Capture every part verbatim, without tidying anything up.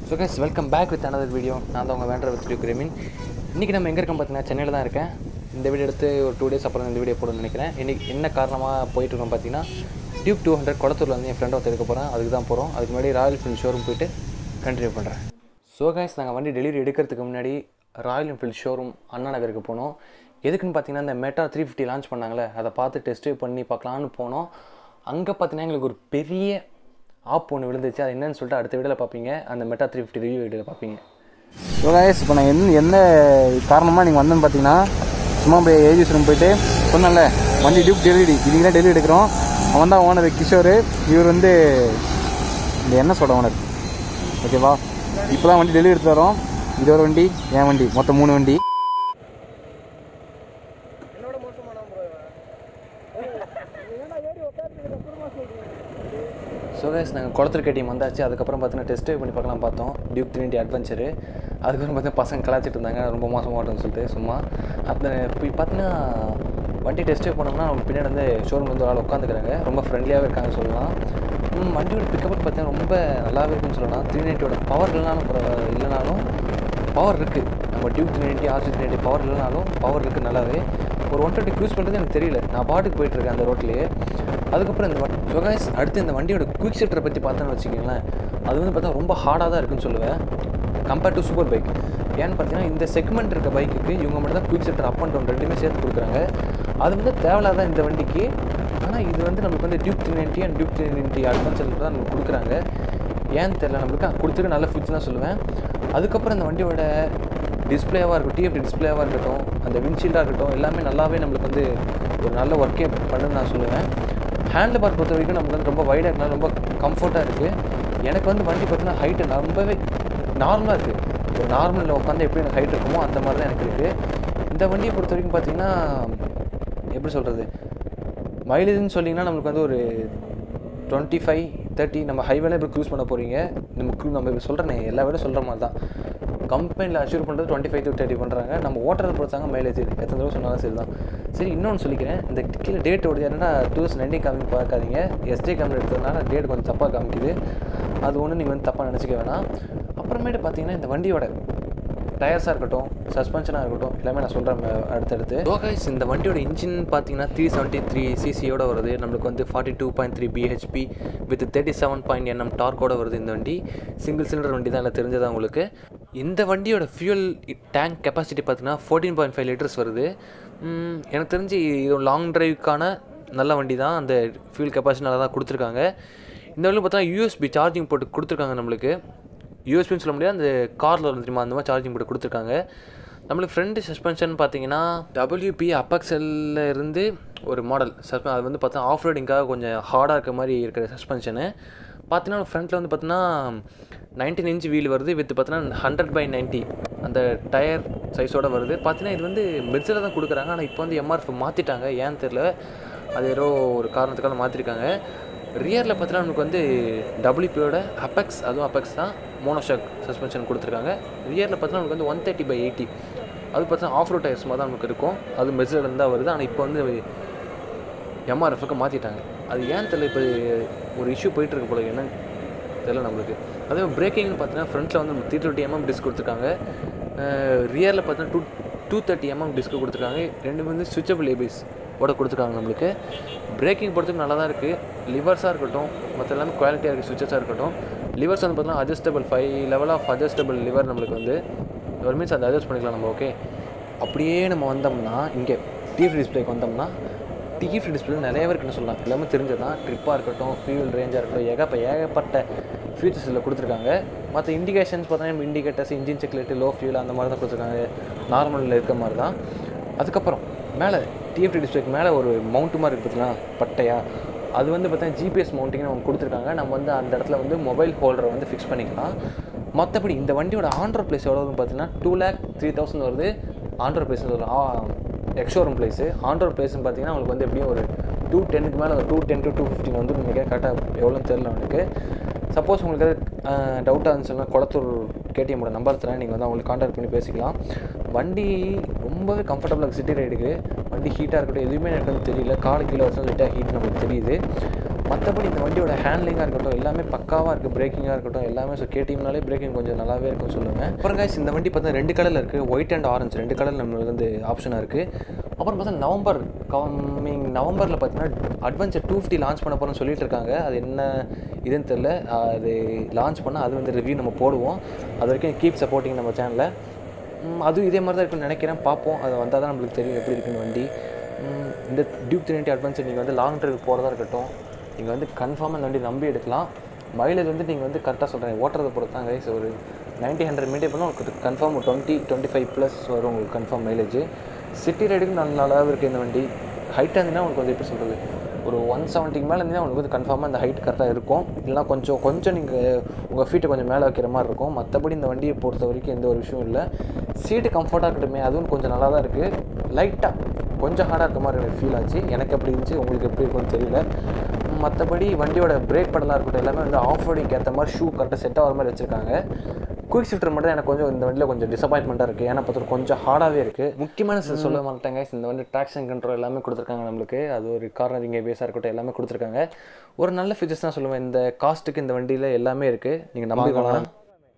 So guys welcome back with another video. நான் தான் உங்கள் வேண்டர் வித் டியூக் ரெமின். இன்றைக்கி நம்ம எங்கே இருக்கோம் பார்த்தீங்கன்னா சென்னையில் தான் இருக்கேன். இந்த வீடியோ எடுத்து ஒரு டூ டேஸ் அப்புறம் இந்த வீடியோ போடணும்னு நினைக்கிறேன். இன்றைக்கி என்ன காரணமாக போயிட்டுருக்கோம் பார்த்தீங்கன்னா டியூக் டூ ஹண்ட்ரட் குளத்தூரில் வந்து என் ஃப்ரெண்டை ஒருத்தர் எடுக்க போகிறேன். அதுக்கு தான் போகிறோம். அதுக்கு முன்னாடி ராயல் என்ஃபீல்டு ஷோரூம் போயிட்டு கண்டினியூ பண்ணுறேன். ஸோ கைஸ் நாங்கள் வண்டி டெலிவரி எடுக்கிறதுக்கு முன்னாடி ராயல் என்ஃபீல்டு ஷோரூம் அண்ணா நகருக்கு போனோம். எதுக்குன்னு பார்த்தீங்கன்னா இந்த மெட்டா த்ரீ ஃபிஃப்டி லான்ச் பண்ணாங்களே, அதை பார்த்து டெஸ்ட் பண்ணி பார்க்கலான்னு போனோம். அங்கே பார்த்தீங்கன்னா எங்களுக்கு ஒரு பெரிய ஆப் ஒன்று விழுந்துச்சு. அது என்னன்னு சொல்லிட்டு அடுத்த வீடியோவில் பார்ப்பீங்க. அந்த மெட்டா த்ரீ ஃபிஃப்டி ரிவ்யூ வீடியோவில் பார்ப்பீங்க. ஸோ கைஸ் இப்போ நான் என்ன என்ன காரணமாக நீங்கள் வந்தேன்னு பார்த்தீங்கன்னா, சும்மா போய் ஏஜிஎஸ் ரூம் போயிட்டு சொன்னேன்ல வண்டி டியூப் டெலிவரி இன்றைக்கி தான் டெலிவரி எடுக்கிறோம். அவன் தான் ஓனர் கிஷோர். இவர் வந்து இந்த என்ன சொல்கிற ஓனர், ஓகேவா? இப்போ தான் வண்டி டெலிவரி எடுத்து வரோம். இது ஒரு வண்டி, என் வண்டி, மொத்தம் மூணு வண்டி. ஸோ கைஸ் நாங்கள் குளத்தூர் கேடிஎம் வந்தாச்சு. அதுக்கப்புறம் பார்த்தீங்கன்னா டெஸ்ட் பண்ணி பார்க்கலாம் பார்த்தோம் டியூக் த்ரீ டுவெண்ட்டி அட்வென்ச்சரு. அதுக்கப்புறம் பார்த்தீங்கன்னா பசங்க கலாச்சிட்டு இருந்தாங்க, ரொம்ப மோசமாக மாட்டோம்னு சொல்லிட்டு சும்மா. அப்போ இப்போ பார்த்தீங்கன்னா வண்டி டெஸ்ட் பண்ணோம்னா நம்ம பின்னாடி வந்து ஷோரூம் வந்து ஒரு ஆள் உட்காந்துக்கிறாங்க. ரொம்ப ஃப்ரெண்ட்லியாகவே இருக்காங்கன்னு சொல்லலாம். வண்டியோட பிக்கப் பார்த்தீங்கன்னா ரொம்ப நல்லாவே இருக்குன்னு சொல்லலாம். த்ரீ நைன்ட்டியோட பவர் இல்லைனாலும் இல்லைனாலும் பவர் இருக்குது. நம்ம Duke three ninety RC three ninety power இல்லைனாலும் பவர் இருக்குது நல்லாவே. ஒரு ஒன் டுவெண்ட்டி க்ரூஸ் பண்ணுறது எனக்கு தெரியல. நான் பாட்டுக்கு போயிட்டுருக்கேன் அந்த ரோட்லேயே. அதுக்கப்புறம் இந்த வண்டி ஸோ கைஸ் அடுத்து இந்த வண்டியோட குயிக் ஷிஃப்டரை பற்றி பார்த்தோன்னு வச்சுக்கிங்களேன், அது வந்து பார்த்தா ரொம்ப ஹார்டாக தான் இருக்குன்னு சொல்லுவேன் கம்பேர்ட் டு சூப்பர் பைக். ஏன்னு பார்த்தீங்கன்னா இந்த செக்மெண்ட் இருக்க பைக்குக்கு இவங்க மட்டும் தான் quick shifter up and down ரெண்டுமே சேர்த்து கொடுக்குறாங்க. அது வந்து தேவையில்லாத இந்த வண்டிக்கு. ஆனால் இது வந்து நம்மளுக்கு வந்து Duke three ninety and Duke three ninety adventure தான் நம்மளுக்கு கொடுக்குறாங்க. ஏன்னு தெரியல, நம்மளுக்கு கொடுத்துட்டு நல்ல ஃபியூச்சர் தான் சொல்லுவேன். அதுக்கப்புறம் இந்த வண்டியோட டிஸ்பிளேவாக இருக்கட்டும், டிஎஃப்டி டிஸ்பிளேவாக இருக்கட்டும், அந்த விண்ட்ஷீல்டாக இருக்கட்டும், எல்லாமே நல்லாவே நம்மளுக்கு வந்து ஒரு நல்ல ஒர்க்கே பண்ணுன்னு நான் சொல்லுவேன். ஹேண்டில் பார் பொறுத்த வரைக்கும் நமக்கு வந்து ரொம்ப வைடாக இருந்தாலும் ரொம்ப கம்ஃபர்ட்டாக இருக்குது. எனக்கு வந்து வண்டி பார்த்தீங்கன்னா ஹைட்டு ரொம்பவே நார்மலாக இருக்குது. ஒரு நார்மலில் உட்காந்து எப்படி எனக்கு ஹைட் இருக்குமோ அந்த மாதிரி தான் எனக்கு இருக்குது. இந்த வண்டியை பொறுத்த வரைக்கும் பார்த்தீங்கன்னா எப்படி சொல்கிறது, மைலேஜ்னு சொல்லிங்கன்னா நம்மளுக்கு வந்து ஒரு டுவெண்ட்டி ஃபைவ் தேர்ட்டி நம்ம ஹைவேல எப்படி க்ரூஸ் பண்ண போகிறீங்க, நம்ம நம்ம இப்போ சொல்கிறேன் எல்லா விட சொல்கிற மாதிரி தான். கம்பெனியில் அஷ்யூர் பண்ணுறது டுவெண்ட்டி ஃபைவ் டு தேர்ட்டி பண்ணுறாங்க. நம்ம ஓட்டுறதை பொறுத்தாங்க மைலேஜ் எத்தனை தடவை சொன்னாலும் சரி தான். சரி, இன்னொன்று சொல்லிக்கிறேன், இந்த கீழே டேட் ஓடுது. என்னன்னா டூ தௌசண்ட் நைன்டீன் காமி பார்க்காதீங்க. எஸ்டே காமி எடுத்ததுனால டேட் கொஞ்சம் தப்பாக காமிக்குது. அது ஒன்று நீங்கள் வந்து தப்பாக நினச்சிக்க வேணாம். அப்புறமேட்டு பார்த்தீங்கன்னா இந்த வண்டியோட டயர்ஸாக இருக்கட்டும், சஸ்பென்ஷனாக இருக்கட்டும், எல்லாமே நான் சொல்கிறேன் அடுத்தடுத்து. ஸோ கைஸ் இந்த வண்டியோட இன்ஜின் பார்த்தீங்கன்னா த்ரீ செவன்ட்டி த்ரீ சிசியோட வருது. நம்மளுக்கு வந்து forty two point three BHP with thirty seven point NM டார்க்கோட வருது. இந்த வண்டி சிங்கிள் சிலிண்டர் வண்டி தான், இல்லை தெரிஞ்சதா உங்களுக்கு. இந்த வண்டியோட ஃபியூல் டேங்க் கெப்பாசிட்டி பார்த்தீங்கன்னா ஃபோர்டீன் பாயிண்ட் ஃபைவ் லிட்டர்ஸ் வருது. எனக்கு தெரிஞ்சு இது லாங் ட்ரைவுக்கான நல்ல வண்டி தான். அந்த ஃபியூல் கெப்பாசிட்டி நல்லா தான் கொடுத்துருக்காங்க. இந்த வண்டியில் பார்த்தீங்கன்னா யூஎஸ்பி சார்ஜிங் போட்டு கொடுத்துருக்காங்க. நம்மளுக்கு யூஎஸ்பின்னு சொல்ல முடியாது, அந்த காரில் வந்து தெரியுமா அந்த மாதிரி சார்ஜிங் போட்டு கொடுத்துருக்காங்க. நம்மளுக்கு ஃப்ரண்ட் சஸ்பென்ஷன் பார்த்தீங்கன்னா டபிள்யூபி அப்பக்ஸலில் இருந்து ஒரு மாடல் சஸ்பென், அது வந்து பார்த்தா ஆஃப் ரோடிங்காக கொஞ்சம் ஹார்டாக இருக்க மாதிரி இருக்கிற சஸ்பென்ஷனு. பார்த்தீங்கன்னா ஃப்ரண்ட்டில் வந்து பார்த்தீங்கன்னா நைன்டீன் இன்ச் வீல் வருது. வித் பார்த்தீங்கன்னா ஹண்ட்ரட் பை நைன்ட்டி அந்த டயர் சைஸோடு வருது. பார்த்தீங்கன்னா இது வந்து மெட்ஸில் தான் கொடுக்குறாங்க. ஆனால் இப்போ வந்து எம்ஆர்எஃப் மாற்றிட்டாங்க, ஏன்னு தெரில. அது ஏதோ ஒரு காரணத்துக்காக மாற்றிருக்காங்க. ரியரில் பார்த்தீங்கன்னா நமக்கு வந்து டபிள்யூபியோட அப்பெக்ஸ், அதுவும் அப்பெக்ஸ் தான், மோனோஷாக் சஸ்பென்ஷன் கொடுத்துருக்காங்க. ரியரில் பார்த்தீங்கன்னா நமக்கு வந்து ஒன் தேர்ட்டி பை எயிட்டி அது பார்த்தீங்கன்னா ஆஃப் ரோட் டயர்ஸ் மாதிரி தான் நமக்கு இருக்கும். அது மெட்ஸில் தான் வருது. ஆனால் இப்போ வந்து எம்ஆர்எஃப்க்கு மாற்றிட்டாங்க. அது ஏன்னு தெரியல, இப்போ ஒரு இஷ்யூ போயிட்டுருக்கு போல, என்னன்னு தெரியல நம்மளுக்கு. அதே பிரேக்கிங்னு பார்த்தீங்கன்னா ஃப்ரண்ட்டில் வந்து த்ரீ டுவெண்ட்டி எம்எம் டிஸ்க் கொடுத்துருக்காங்க. ரியரில் பார்த்தீங்கன்னா two two thirty MM disc கொடுத்துருக்காங்க. ரெண்டு வந்து சுவிச்சபிள் ஏபிஎஸ் ஓட கொடுத்துருக்காங்க நம்மளுக்கு. பிரேக்கிங் பொறுத்துக்கு நல்லா தான் இருக்குது. லிவர்ஸாக இருக்கட்டும், மற்ற எல்லாமே குவாலிட்டியாக இருக்குது. சுவிச்சஸாக இருக்கட்டும், லிவர்ஸ் வந்து பார்த்தீங்கன்னா adjustable five level of adjustable lever நம்மளுக்கு வந்து ஒரு மீன்ஸ் அதை அட்ஜஸ்ட் பண்ணிக்கலாம் நம்ம. ஓகே, அப்படியே நம்ம வந்தோம்னா இங்கே டிஎஃப்டி டிஸ்பிளேக்கு வந்தோம்னா டிஎஃப்டி டிஸ்பிளே நிறைய பேருக்கு சொல்லலாம், எல்லாமே தெரிஞ்சதான். ட்ரிப்பாக இருக்கட்டும், ஃபியூல் ரேஞ்சாக இருக்கட்டும், ஏகப்ப ஏகப்பட்ட ஃபீச்சர்ஸ் இதில் கொடுத்துருக்காங்க. மற்ற இண்டிகேஷன்ஸ் பார்த்தீங்கன்னா indicators, engine check light, low fuel அந்த மாதிரி தான் கொடுத்துருக்காங்க, நார்மலில் இருக்க மாதிரி தான். அதுக்கப்புறம் மேலே டிஎஃப்டி டிஸ்பிளேக்கு மேலே ஒரு மவுண்ட் மாதிரி இருக்குது பார்த்தீங்கன்னா பட்டையா, அது வந்து பார்த்தீங்கன்னா ஜிபிஎஸ் மவுண்டிங்னு அவங்க கொடுத்துருக்காங்க. நம்ம வந்து அந்த இடத்துல வந்து மொபைல் ஹோல்டரை வந்து ஃபிக்ஸ் பண்ணிக்கலாம். மற்றபடி இந்த வண்டியோட ஆண்ட்ராய்ட் ப்ளேஸ் எவ்வளோ வருதுன்னு பார்த்தீங்கன்னா டூ லேக் த்ரீ தௌசண்ட் வருது. ஆண்ட்ராய்ட் ப்ளேஸ் ஒரு எக்ஷோரூம் ப்ளேஸு. ஆண்ட்ராய்ட் ப்ளேஸ்னு பார்த்தீங்கன்னா உங்களுக்கு வந்து எப்படியும் ஒரு டூ டென்னுக்கு மேலே ஒரு two ten to two fifteen வந்து நீங்கள் கரெக்டாக எவ்வளோன்னு தெரியல எனக்கு. சப்போஸ் உங்களுக்கு டவுட்டாக இருந்துச்சுன்னா குளத்தூர் கேடிஎம்மோட நம்பர் தரேன், நீங்கள் வந்து அவங்களுக்கு கான்டாக்ட் பண்ணி பேசிக்கலாம். வண்டி ரொம்பவே கம்ஃபர்டபுளாக சிட்டி ரைடுக்கு. வண்டி ஹீட்டாக இருக்கட்டும் எதுவுமே எனக்கு வந்து தெரியல. காலை கீழே வச்சு லைட்டாக ஹீட் நமக்கு தெரியுது. மற்றபடி இந்த வண்டியோட ஹேண்ட்லிங்காக இருக்கட்டும் எல்லாமே பக்காவாக இருக்குது, பிரேக்கிங்காக இருக்கட்டும் எல்லாமே. ஸோ கேடிஎம்னாலே பிரேக்கிங் கொஞ்சம் நல்லாவே இருக்கும்னு சொல்லுவேன். அப்புறம் கைஸ் இந்த வண்டி பார்த்தா ரெண்டு கலரில் இருக்குது, ஒயிட் அண்ட் ஆரஞ்சு ரெண்டு கலர் நம்மளுக்கு வந்து ஆப்ஷனாக இருக்குது. அப்புறம் பார்த்தா நவம்பர் கம்மிங் நவம்பரில் பார்த்தீங்கன்னா அட்வென்ச்சர் டூ ஃபிஃப்டி லான்ச் பண்ண போகிறோம்னு சொல்லிட்டு இருக்காங்க. அது என்ன இதுன்னு தெரில, அது லான்ச் பண்ணால் அது வந்து ரிவ்யூ நம்ம போடுவோம். அது வரைக்கும் கீப் சப்போர்ட்டிங் நம்ம சேனலில். அதுவும் இதே மாதிரி தான் இருக்குன்னு நினைக்கிறேன், பார்ப்போம். அது வந்தால் தான் நம்மளுக்கு தெரியும் எப்படி இருக்குன்னு வண்டி. இந்த டியூக் த்ரீ நைன்ட்டி அட்வென்ச்சர் நீங்கள் வந்து லாங் ட்ரைவ் போகிறதா இருக்கட்டும், நீங்கள் வந்து கன்ஃபார்மாக இந்த வண்டி நம்பி எடுக்கலாம். மைலேஜ் வந்து நீங்கள் வந்து கரெக்டாக சொல்கிறேன், ஓட்டுறதை பொறுத்து தான் கைஸ். ஒரு நைன்ட்டி ஹண்ட்ரட் மீட்டர் பண்ணால் உங்களுக்கு கன்ஃபார்ம் ஒரு டுவெண்ட்டி டுவெண்ட்டி ஃபைவ் ப்ளஸ் வரும் உங்களுக்கு கன்ஃபார்ம் மைலேஜ். சிட்டி ரைடுக்கு நல்ல நல்லாவே இருக்குது இந்த வண்டி. ஹைட்டாக இருந்ததுன்னா உங்களுக்கு வந்து எப்படி சொல்கிறது, ஒரு ஒன் செவன்ட்டிக்கு மேலே இருந்தீங்கன்னா உங்களுக்கு வந்து கன்ஃபார்மாக இந்த ஹைட் கரெக்டாக இருக்கும். இல்லைனா கொஞ்சம் கொஞ்சம் நீங்கள் உங்கள் ஃபீட்டை கொஞ்சம் மேலே வைக்கிற மாதிரி இருக்கும். மற்றபடி இந்த வண்டியை பொறுத்த வரைக்கும் எந்த ஒரு விஷயம் இல்லை. சீட்டு கம்ஃபர்ட்டாக இருக்கட்டுமே, அதுவும் கொஞ்சம் நல்லா தான் இருக்குது. லைட்டாக கொஞ்சம் ஹார்டாக இருக்க மாதிரி எனக்கு ஃபீல் ஆச்சு. எனக்கு எப்படி இருந்துச்சு, உங்களுக்கு எப்படி இருக்குன்னு தெரியல. மற்றபடி வண்டியோட பிரேக் படலாக இருக்கட்டும் எல்லாமே வந்து ஆஃப் ரோடிங்க்கு ஏற்ற மாதிரி ஷூ கரெக்டாக செட் ஆகிற மாதிரி வச்சுருக்காங்க. குயிக் ஷிஃப்டர் மட்டும் எனக்கு கொஞ்சம் இந்த வண்டியில் கொஞ்சம் டிசப்பாயின்மெண்ட்டாக இருக்குது. ஏன்னா பார்த்து கொஞ்சம் ஹார்டாகவே இருக்குது. முக்கியமான சொல்ல மாட்டாங்க, இந்த வண்டி ட்ராக்ஷன் கண்ட்ரோல் எல்லாமே கொடுத்துருக்காங்க நம்மளுக்கு. அது ஒரு கார்னரிங் ஏபிஎஸ்ஸாக இருக்கட்டும் எல்லாமே கொடுத்துருக்காங்க. ஒரு நல்ல ஃபீச்சர்ஸ் தான் சொல்லுவேன். இந்த காஸ்ட்டுக்கு இந்த வண்டியில் எல்லாமே இருக்குது, நீங்கள் நம்பிக்கலாம்.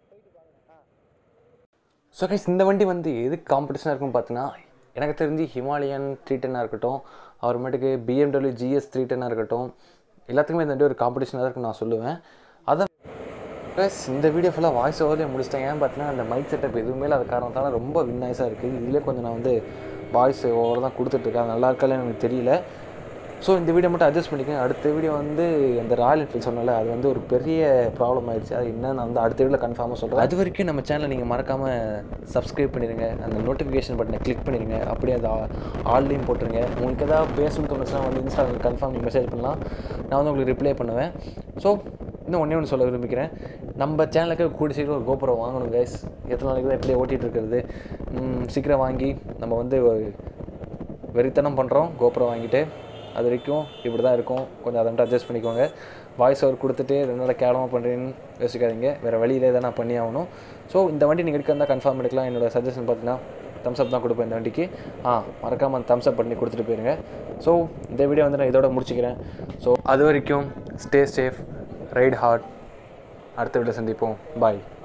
ஸோ கைஸ் இந்த வண்டி வந்து எதுக்கு காம்படிஷனாக இருக்குன்னு பார்த்தீங்கன்னா, எனக்கு தெரிஞ்சு ஹிமாலயன் த்ரீ டென்னாக இருக்கட்டும், அப்புறமேட்டுக்கு பிஎம்டபிள்யூ ஜிஎஸ் த்ரீ டென்னாக இருக்கட்டும், எல்லாத்துக்குமே இந்த வண்டி ஒரு காம்படிஷனாக தான் இருக்குன்னு நான் சொல்லுவேன். அதை ப்ளஸ் இந்த வீடியோ ஃபுல்லாக வாய்ஸ் ஓவர்லேயே முடிச்சிட்டேன். ஏன் பார்த்தீங்கன்னா அந்த மைக் செட்டப் எதுவுமே இல்லாத காரணத்தால் ரொம்ப வின்னாய்ஸாக இருக்குது. இதிலே கொஞ்சம் நான் வந்து வாய்ஸ் ஓவர் தான் கொடுத்துட்ருக்கேன், நல்லா இருக்காதுன்னு எனக்கு தெரியல. ஸோ இந்த வீடியோ மட்டும் அட்ஜஸ்ட் பண்ணிக்கோங்க. அடுத்த வீடியோ வந்து அந்த ராயல் என்ஃபீல்ட் சொன்னால அது வந்து ஒரு பெரிய ப்ராப்ளம் ஆயிடுச்சு. அது என்ன நான் வந்து அடுத்த வீடியோவில் கன்ஃபார்மாக சொல்கிறேன். அது வரைக்கும் நம்ம சேனலை நீங்கள் மறக்காமல் சப்ஸ்கிரைப் பண்ணிடுங்க, அந்த நோட்டிஃபிகேஷன் பட்டனை கிளிக் பண்ணிடுங்க, அப்படியே அது ஆல்லையும் போட்டுருங்க. உங்களுக்கு எதாவது பேசணும்னு தோணுச்சுன்னா வந்து இன்ஸ்டாகிராம் கன்ஃபார்ம் நீங்கள் மெசேஜ் பண்ணலாம், நான் வந்து உங்களுக்கு ரிப்ளை பண்ணுவேன். ஸோ இன்னும் ஒன்றே ஒன்று சொல்ல விரும்பிக்கிறேன், நம்ம சேனலுக்கு கூடி சீக்கிரம் ஒரு கோபுரோ வாங்கணும் கைஸ். எத்தனை நாளைக்கு தான் எப்படியே ஓட்டிகிட்டு இருக்கிறது, சீக்கிரம் வாங்கி நம்ம வந்து வெறித்தனம் பண்ணுறோம் கோபுரோ வாங்கிட்டு. அது வரைக்கும் இப்படி தான் இருக்கும், கொஞ்சம் அதை மட்டும் அட்ஜஸ்ட் பண்ணிக்கோங்க. வாய்ஸ் ஓவர் கொடுத்துட்டு ரெண்டு நாள் கேவலமாக பண்ணுறேன்னு யோசிக்காதீங்க, வேறு வழியிலே தான் நான் பண்ணி ஆகணும். ஸோ இந்த வண்டி நீங்கள் எடுக்க இருந்தால் கன்ஃபார்ம் எடுக்கலாம். என்னோடய சஜஷன் பார்த்தீங்கன்னா தம்ஸ் அப் தான் கொடுப்பேன் இந்த வண்டிக்கு. ஆ மறக்காமல் அந்த தம்ஸ் அப் பண்ணி கொடுத்துட்டு போயிருங்க. ஸோ இந்த வீடியோ வந்து நான் இதோட முடிச்சுக்கிறேன். ஸோ அது வரைக்கும் ஸ்டே சேஃப், ரைட் ஹார்ட். அடுத்த வீடியோ சந்திப்போம். பாய்.